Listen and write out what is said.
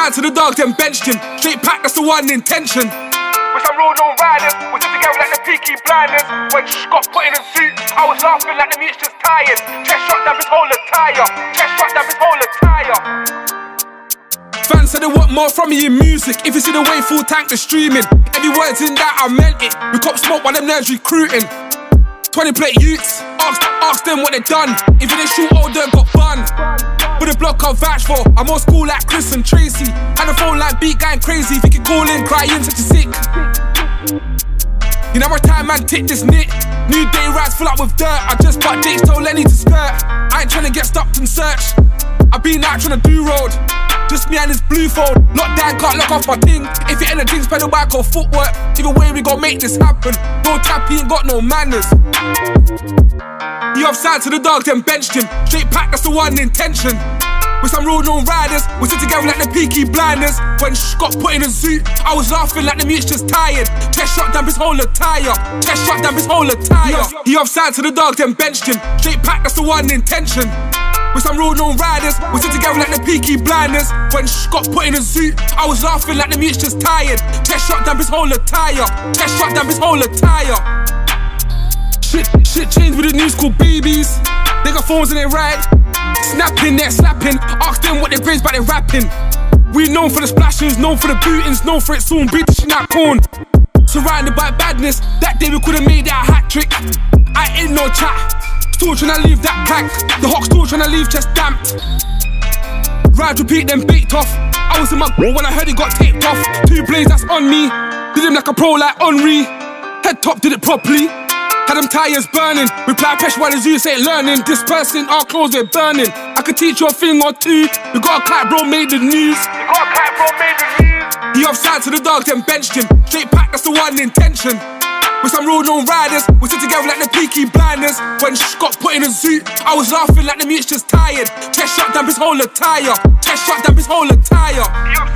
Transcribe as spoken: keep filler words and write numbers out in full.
signed to the dog, then benched him. Straight pack, that's the one intention. With some road on riders, we stood together like the Peaky Blinders. When Shh got put in a suit, I was laughing like the mute's just tired. Chest shot down his whole attire. Chest shot down his whole attire. Fans said they want more from me in music. If you see the way full tank is streaming, every word's in that, I meant it. We cop smoke while them nerves recruiting. twenty plate youths, ask, ask them what they done. If they shoot older, got bun. With a block I'll vouch for. I'm old school like Chris and Tracy. And the phone line beat going crazy. If you can call in, crying, such a sick. You know my time, man, tick this knit. New day rides full up with dirt. I just got dates, told Lenny to skirt. I ain't tryna get stopped and searched. I been out tryna do road. Just me and this blue phone. Lockdown, can't lock off my thing. If it anything's pedal bike or footwork, either way we gon' make this happen. No tap, he ain't got no manners. He offside to the dog, then benched him. Straight pack, that's the one intention. With some road known riders, we stood together like the Peaky Blinders. When Shh got put in a suit, I was laughing like the mute's just tired. Chest shot down his whole attire. Chest shot down his whole attire. He offside to the dog, then benched him. Straight pack, that's the one intention. With some road known riders, we stood together like the Peaky Blinders. When Shh got put in a suit, I was laughing like the mute's just tired. Chest shot down his whole attire. Chest shot down his whole attire. Shit, shit changed with the news called babies. They got phones and they ride. Snapping, they're slapping. Ask them what they praise, but they're rapping. We known for the splashings, known for the bootings, known for it soon, British not corn. Surrounded by badness, that day we could've made that hat trick. I ain't no chat, still tryna leave that plank. The hawk still tryna leave chest damped. Ride, repeat, then baked off. I was in my when I heard it got taped off. Two blades, that's on me. Did him like a pro like Henri. Head top, did it properly. Had them tires burning. Reply pressure while the Zeus ain't learning. Dispersing our clothes, we're burning. I could teach you a thing or two. We got a clap, bro, made the news. We got a clap, bro, made the news. He offside to the dog, then benched him. Straight pack, that's the one intention. With some road known riders, we stood together like the Peaky Blinders. When Shh got put in a suit, I was laughing like the mute's just tired. Chest shot down his whole attire. Chest shot down his whole attire.